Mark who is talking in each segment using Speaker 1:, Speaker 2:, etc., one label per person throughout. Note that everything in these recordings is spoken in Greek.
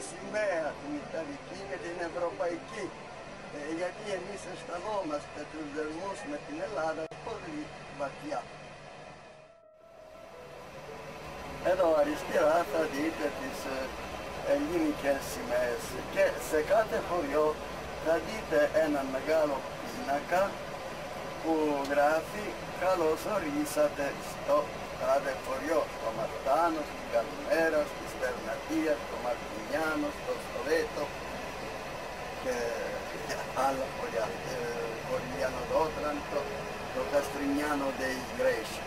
Speaker 1: σημαία την Ιταλική και την Ευρωπαϊκή. Γιατί εμείς αισθανόμαστε τους δεσμούς με την Ελλάδα πολύ βαθιά. Εδώ αριστερά θα δείτε τις ελληνικές σημαίες και σε κάθε χωριό θα δείτε ένα μεγάλο πίνακα που γράφει «Καλώς ορίσατε στο τάδε χωριό», στο Μαρτάνο, στην Καλημέρα, στη Στερνατία, στο Μαρτινιάνο, στο Στοβέτο και άλλα χωριά, Κοριλιάνο d'Otranto, το Καστρινιάνο dei Greci.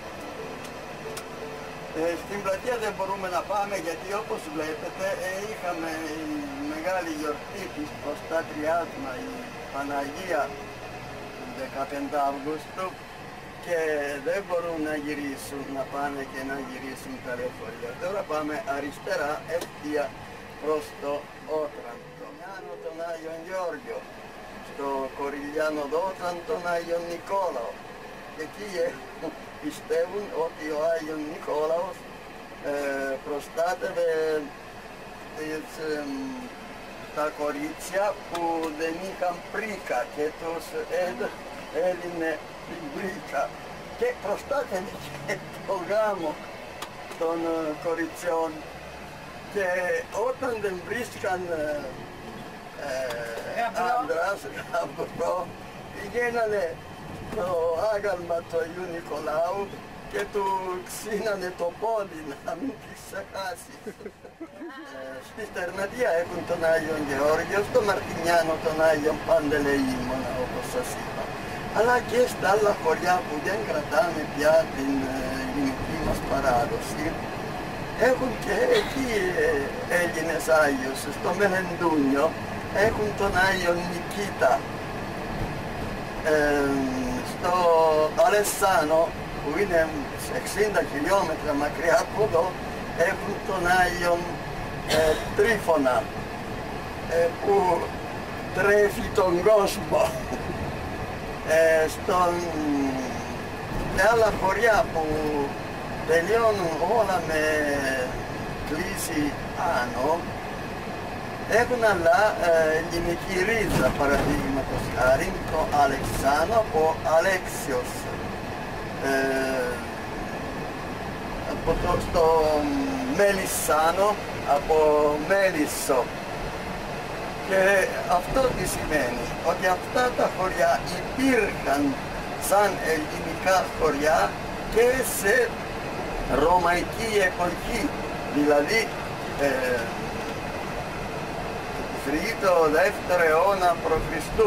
Speaker 1: Στην πλατεία δεν μπορούμε να πάμε γιατί όπως βλέπετε είχαμε η μεγάλη γιορτή της Προστάτριάς μας, η Παναγία, 15 Αυγούστου και δεν μπορούν να γυρίσουν, να πάνε και να γυρίσουν τα λεωφορεία. Τώρα πάμε αριστερά ευθεία προς το Ότραντο. Τον Άγιο Γεώργιο, στο Κοριλιάνο d'Otranto τον Άγιο Νικόλαο. Εκεί πιστεύουν ότι ο Άγιος Νικόλαος προστάτευε τα κορίτσια που δεν είχαν πρίκα και τους έδινε την πρίκα και προστάτευε και το γάμο των κοριτσιών και όταν δεν βρίσκαν άντρας γαμπρό πηγαίνανε το άγαλμα του Αγίου Νικολάου και του ξύνανε το πόδι να μην τη ξεχάσει. Στη Στερνατία έχουν τον Άγιο Γεώργιο, στο Μαρτινιάνο τον Άγιο Παντελεήμονα όπως σας είπα. Αλλά και στα άλλα χωριά που δεν κρατάνε πια την ελληνική μας παράδοση έχουν και εκεί Έλληνες Άγιους. Στο Μελεντούνιο έχουν τον Άγιο Νικήτα. Στο Αλεσάνο που είναι 60 χιλιόμετρα μακριά από εδώ έχουν τον Άγιον Τρίφωνα που τρέφει τον κόσμο. Σε άλλα χωριά που τελειώνουν όλα με κλίση άνω έχουν αλλά ελληνική ρίζα, παραδείγματος χάρη το Αλεξάνο από Αλέξιος, στο Μελισσάνο από Μέλισσο. Και αυτό τι σημαίνει, ότι αυτά τα χωριά υπήρχαν σαν ελληνικά χωριά και σε ρωμαϊκή εποχή, δηλαδή το 2ο αιώνα π.Χ.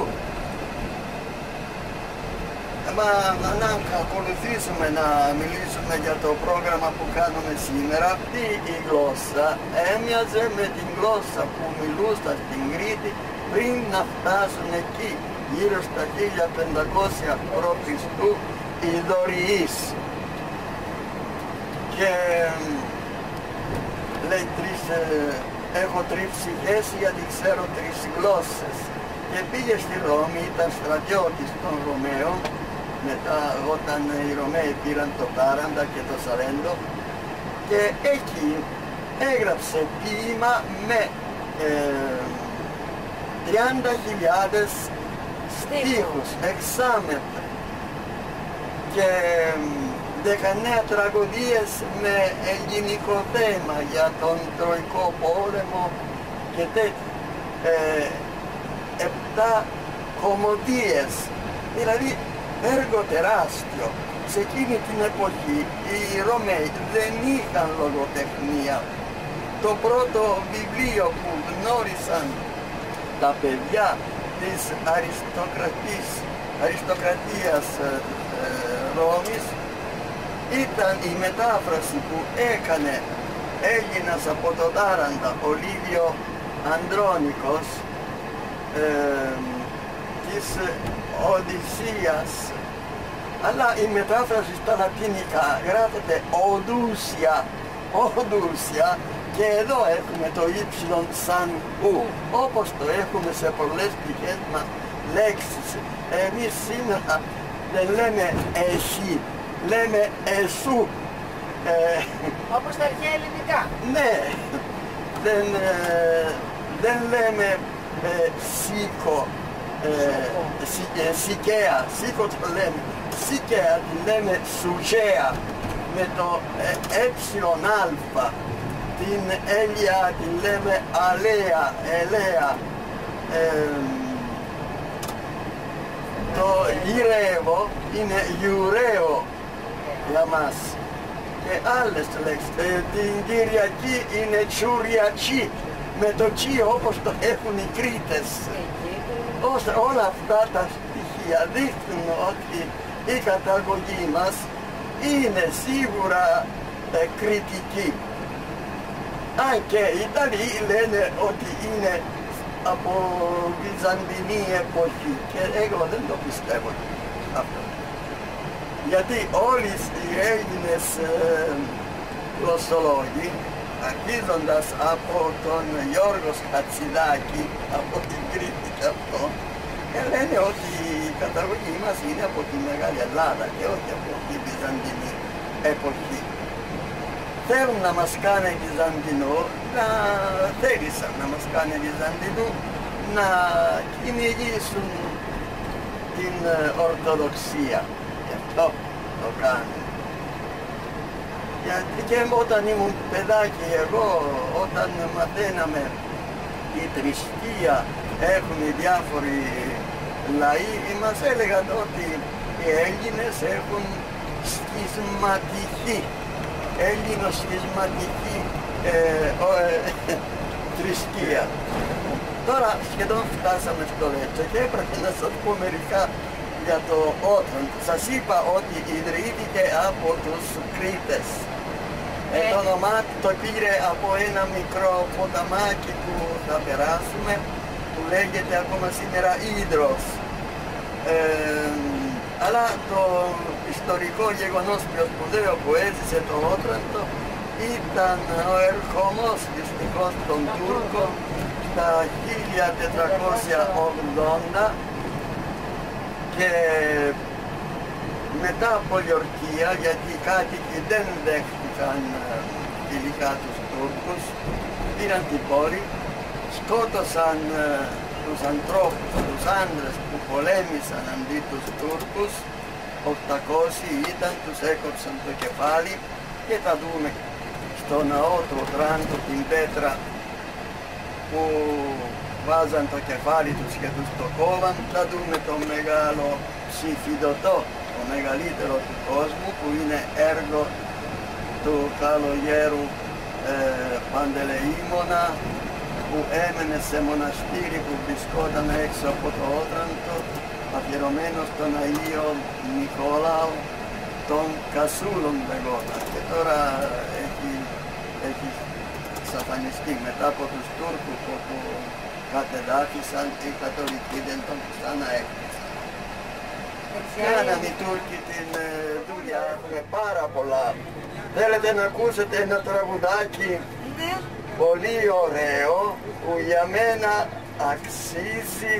Speaker 1: Μα να ακολουθήσουμε να μιλήσουμε για το πρόγραμμα που κάνουμε σήμερα. Αυτή η γλώσσα έμοιαζε με την γλώσσα που μιλούσαν στην Κρήτη πριν να φτάσουν εκεί, γύρω στα 1500 π.Χ. οι Δωριείς. Και λέει έχω 3 ψυχές γιατί ξέρω 3 γλώσσες. Και πήγε στη Ρώμη, ήταν στρατιώτης των Ρωμαίων, μετά όταν οι Ρωμαίοι πήραν το Τάραντα και το Σαλέντο και εκεί έγραψε ποίημα με 30.000 στίχους, εξάμετρα και 19 τραγωδίες με ελληνικό θέμα για τον Τροϊκό πόλεμο και τέτοια. 7 κομμωδίες, δηλαδή έργο τεράστιο. Σε εκείνη την εποχή οι Ρωμαίοι δεν είχαν λογοτεχνία. Το πρώτο βιβλίο που γνώρισαν τα παιδιά της αριστοκρατίας Ρώμης ήταν η μετάφραση που έκανε Έλληνας από το Τάραντα, ο Λίβιο Ανδρώνικος, της Οδυσσίας, αλλά η μετάφραση στα λατινικά γράφεται Οδούσια και εδώ έχουμε το ύψιλον σαν ου, όπως το έχουμε σε πολλές πηγές μας λέξεις. Εμείς σήμερα δεν λέμε εσύ, λέμε εσού.
Speaker 2: Όπως τα αρχαία ελληνικά.
Speaker 1: Ναι, δεν λέμε σίκο, σικαία, σίκο το λέμε, σικαία τη λέμε σουχαία, με το α, την έλια τη λέμε αλέα, ελέα, το γυρεύω είναι γιουραίο για μας. Και άλλες λέξεις, την Κυριακή είναι τσουριακή, με το τσι όπως το έχουν οι Κρήτες. Όλα αυτά τα στοιχεία δείχνουν ότι η καταγωγή μας είναι σίγουρα κρητική. Αν και οι Ιταλοί λένε ότι είναι από βυζαντινή εποχή και εγώ δεν το πιστεύω αυτό. Γιατί όλοι οι Έλληνες γλωσσολόγοι, αρχίζοντας από τον Γιώργο Χατσιδάκη, από την Κρήτη και αυτό, λένε ότι η καταγωγή μας είναι από τη Μεγάλη Ελλάδα και όχι από τη βυζαντινή εποχή. Θέλουν να μας κάνει Βυζαντινό, θέλησαν να μας κάνει Βυζαντινό, να κυνηγήσουν την Ορθοδοξία. Γι' αυτό το κάνουν. Γιατί και όταν ήμουν παιδάκι εγώ, όταν μαθαίναμε τη θρησκεία, έχουν οι διάφοροι λαοί, μας έλεγαν ότι οι Έλληνες έχουν σχισματική, Έλληνο-σχισματική θρησκεία. Τώρα σχεδόν φτάσαμε στο Λέτσο και έπρεπε να σας πω μερικά για το Όθραντο. Σας είπα ότι ιδρύθηκε από τους Κρήτες. Το όνομά το πήρε από ένα μικρό ποταμάκι που θα περάσουμε, που λέγεται ακόμα σήμερα Ίδρος. Αλλά το ιστορικό γεγονός πιο σπουδαίο που έζησε το Όθραντο ήταν ο ερχομός δυστυχώς των Τούρκων τα 1480 και μετά από λιορκία, γιατί οι κάτοικοι δεν δέχτηκαν φιλικά τους Τούρκους, πήραν την πόλη, σκότωσαν τους ανθρώπους, τους άντρες που πολέμησαν αντί τους Τούρκους, 800 ήταν, τους έκοψαν το κεφάλι και θα δούμε στο ναό του Οτράντου την πέτρα που βάζαν το κεφάλι τους και τους το κόβαν. Θα δούμε το μεγάλο ψηφιδωτό, το μεγαλύτερο του κόσμου, που είναι έργο του καλογέρου Παντελεήμονα, που έμενε σε μοναστήρι που βρισκόταν έξω από το Όθραντο, αφιερωμένο στον Αγίο Νικόλαο των Κασούλων λεγόταν, και τώρα έχει εξαφανιστεί μετά από τους Τούρκους που κατεδάφισαν, οι Καθολικοί δεν τον ξαναέκτησαν. Κάναν οι Τούρκοι την δουλειά με πάρα πολλά. Θέλετε να ακούσετε ένα τραγουδάκι πολύ ωραίο που για μένα αξίζει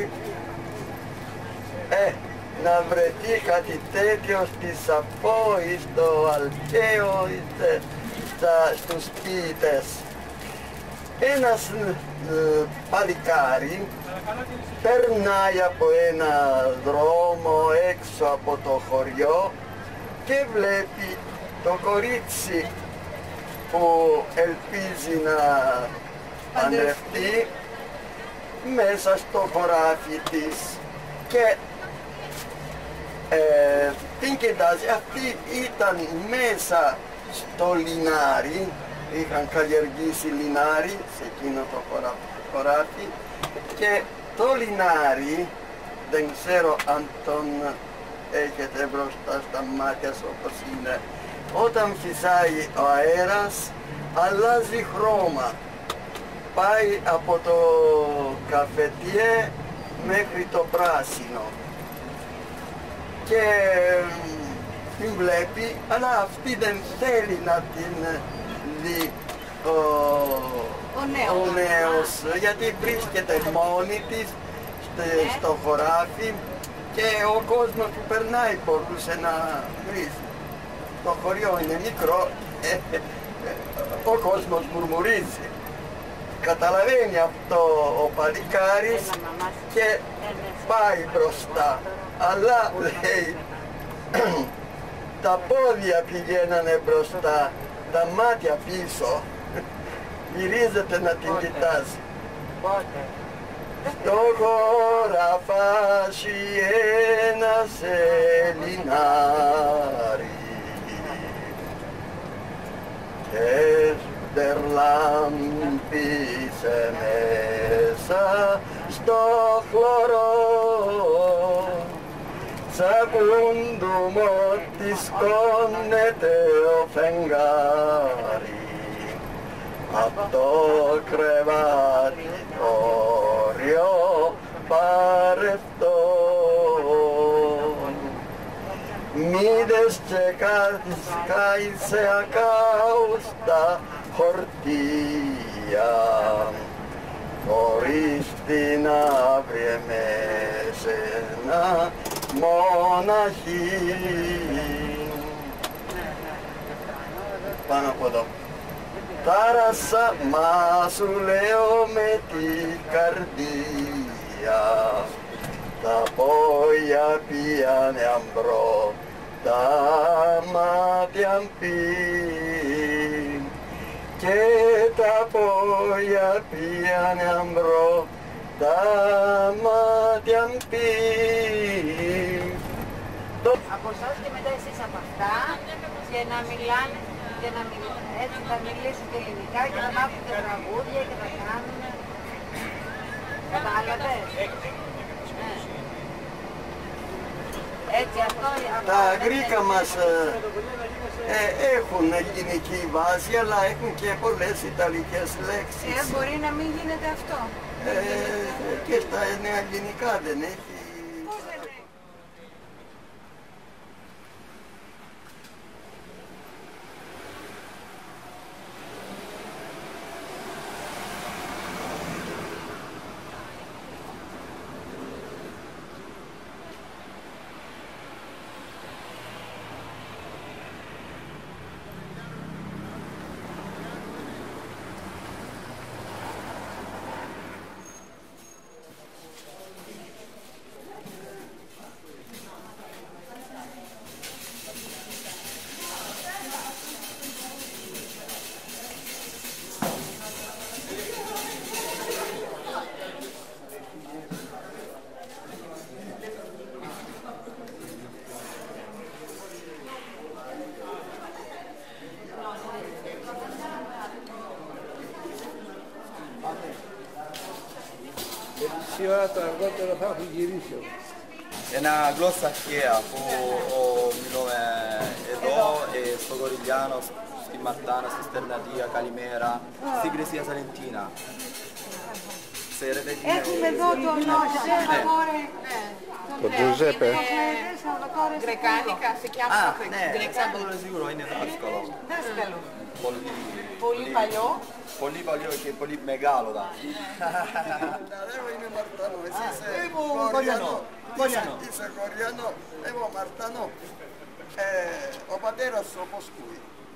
Speaker 1: να βρεθεί κάτι τέτοιο στη Σαφό ή στο Αλκαίο ή στους ποιητές. Ένας παλικάρι περνάει από ένα δρόμο έξω από το χωριό και βλέπει το κορίτσι που ελπίζει να παντρευτεί μέσα στο χωράφι της και την κοιτάζει. Αυτή ήταν μέσα στο λινάρι, είχαν καλλιεργήσει λινάρι σε εκείνο το χωράφι, και το λινάρι, δεν ξέρω αν τον έχετε μπροστά στα μάτια σας όπως είναι, όταν φυσάει ο αέρας αλλάζει χρώμα, πάει από το καφετιέ μέχρι το πράσινο και την βλέπει, αλλά αυτή δεν θέλει να την δει ο νέος, γιατί βρίσκεται μόνη της στο χωράφι και ο κόσμος που περνάει μπορούσε να βρίζει. Το χωριό είναι μικρό, ο κόσμος μουρμουρίζει. καταλαβαίνει αυτό ο παλικάρης και πάει μπροστά. Αλλά λέει, τα πόδια πηγαίνανε μπροστά, τα μάτια πίσω. Γυρίζεται να την κοιτάζει. Στο χωράφι ένας Ελληνάρης και στερλάμπησε μέσα στο χλωρό. Σακούντουμ ότι σκόνεται ο φεγγάρι απ' το κρεβάτι όριο παρευτόν. Μήδες και κάει σε ακάουστα χορτία χωρίς την αύριε μεσένα μοναχή. Πάνω από εδώ. Τάρασα, μα σου λέω με την καρδία, τα πόδια πιάνε αμπρό, τα μάτια πει, και τα πόδια πιάνε αμπρό, τα μάτια πει.
Speaker 2: Από εσάς και μετά εσείς από αυτά και να μιλάνε. Και να έτσι θα μιλήσετε ελληνικά και να μάθετε τραγούδια και να κάνουν. Κατάλαβες? Έτσι αυτό...
Speaker 1: Τα Γρήκα μας έχουν ελληνική βάση, αλλά έχουν και πολλές ιταλικές λέξεις.
Speaker 2: Μπορεί να μην γίνεται αυτό.
Speaker 1: Και στα νέα ελληνικά δεν έχει.
Speaker 3: Μισή ώρα το αργότερο θα έχουν γυρίσει.
Speaker 4: Ένα γλώσσα αρχαία που μιλούμε εδώ, στο Corigliano, στη Μαρτάνα, στη Στernatία, Καλημέρα, στην Κρεσία Σαλεντίνα.
Speaker 2: Έχουμε εδώ τον Salvatore.
Speaker 3: Το Giuseppe.
Speaker 2: Grecanica, si chiama
Speaker 4: Grecanica sicuro, είναι δάσκαλο.
Speaker 2: Δάσκαλο.
Speaker 4: Πολύ
Speaker 2: παλιό.
Speaker 4: Πολύ παλιό και πολύ μεγάλο δάσκαλο.
Speaker 1: Εγώ είμαι Μαρτάνο, εσύ είσαι
Speaker 4: Κοριανό.
Speaker 1: Είσαι Κοριανό, εγώ Μαρτάνο. Ο πατέρας σου πώς κουεί?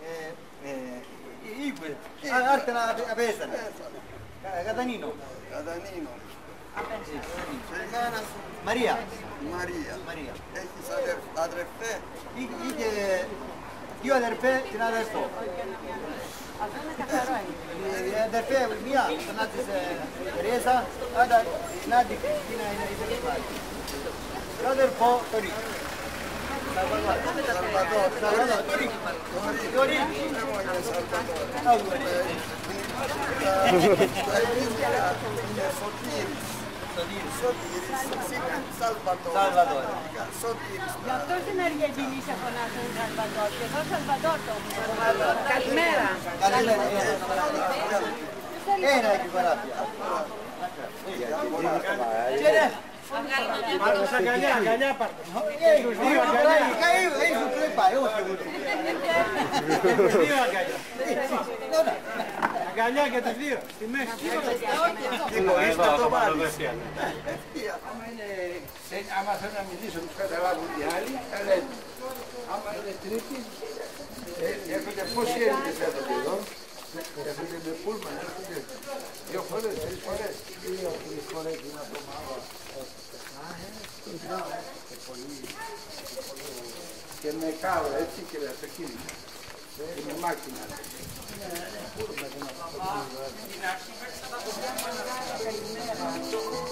Speaker 5: Είπε, άρτε να απέστανε. Κατανίνο.
Speaker 1: Κατανίνο. Και η μάνα σου?
Speaker 5: Μαρία.
Speaker 1: Μαρία. Έχεις αδερφέ?
Speaker 5: Είχε δύο αδερφέ και ένα αδερφό. Η αδερφέ μία φωνάτησε Ρέζα, άρα την άλλη Κριστίνα είναι η τελευταία. Το αδερφό Τωρί. Τωρί.
Speaker 1: Εγώ είμαι Σαλβατόρ. Τα ίδια είναι Σωτήρης. Σαλβατόρ.
Speaker 2: Γι' αυτό στην Αργεντινή σε φωνάζουν Σαλβατόρ και εδώ Σαλβατόρ το Καλημέρα.
Speaker 5: Ένα εκεί παράπια.
Speaker 3: Πάρτε στα αγκαλιά πάρτε.
Speaker 5: Ήσουν τρέπα, όχι εγώ.
Speaker 3: Δύο αγκαλιά. Αγκαλιά και τις δύο, στη μέση.
Speaker 1: Τι μπορείς να το βάλεις?
Speaker 3: Άμα θέλω να μιλήσω, τους καταλάβουν οι άλλοι, θα λένε. Άμα είναι τρίτη, έρχονται πόσοι Έλληνες έρχονται εδώ. Έρχονται με πούλμαν, έρχονται 2 φορές, 3 φορές.
Speaker 5: 2-3 φορές την εβδομάδα.
Speaker 3: Και με κάρο έτσι και με αυτοκίνητο. Και με μάκινα.
Speaker 5: Καλημέρα.